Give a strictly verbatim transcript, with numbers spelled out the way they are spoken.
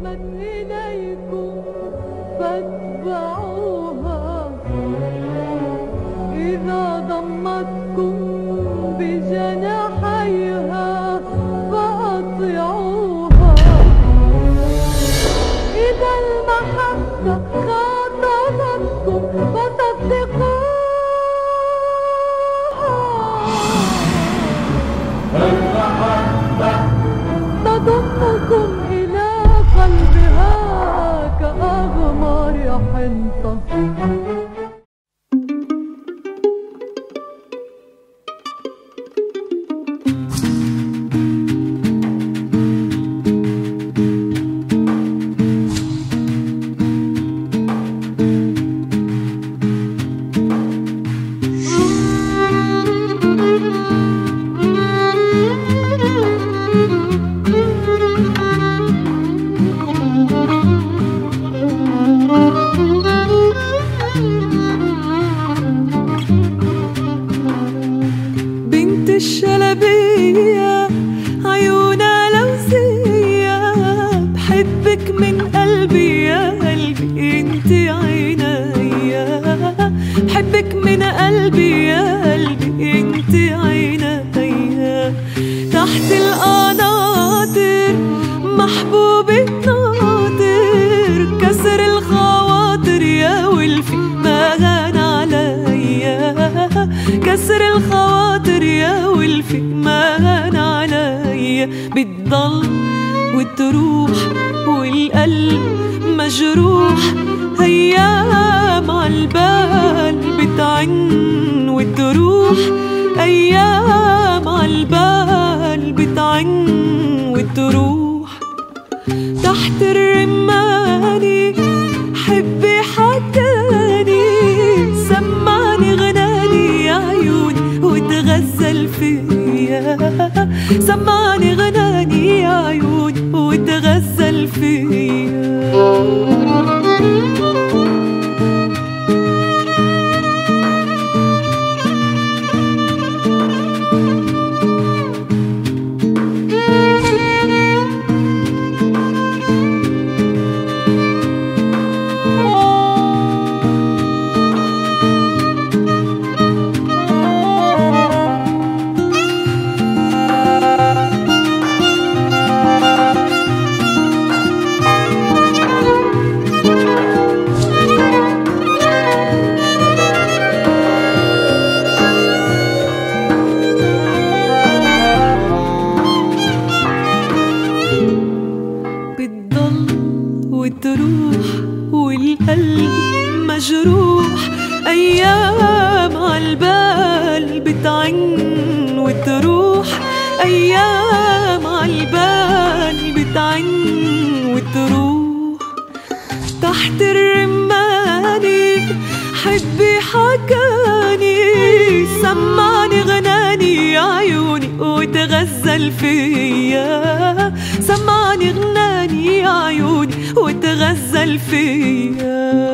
همت إليكم فاتبعوها، إذا ضمتكم بجناحيها فأطيعوها، إذا المحبة خاطبتكم فتصدقوها، المحبة تضمكم إلى قلبها كأغمار حنطة. بتضل وتروح والقلب مجروح، أيام عالبال بتعن وتروح، أيام عالبال بتعن وتروح. تحت الرماني حبي حكاني، سمعني غناني يا عيوني وتغزل فيا، سمعني غناني يا عيوني وتغزل فيا. وتغزل فيا، سمعني غناني يا عيوني وتغزل فيا.